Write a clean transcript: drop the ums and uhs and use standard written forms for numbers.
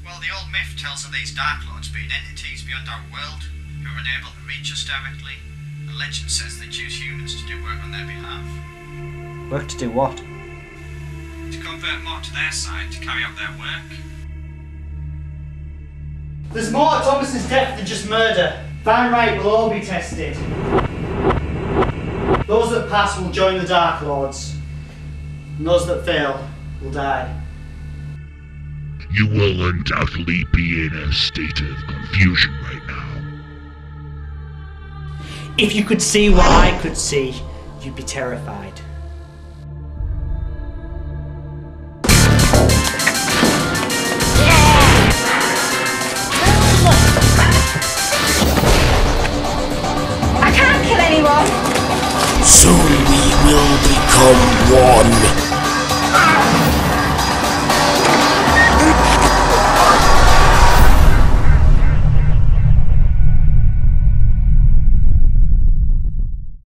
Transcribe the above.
Well, the old myth tells of these Dark Lords being entities beyond our world, who are unable to reach us directly. The legend says they choose humans to do work on their behalf. Work to do what? To convert more to their side, to carry out their work. There's more to Thomas's death than just murder. Van right will all be tested. Those that pass will join the Dark Lords, and those that fail will die. You will undoubtedly be in a state of confusion right now. If you could see what I could see, you'd be terrified.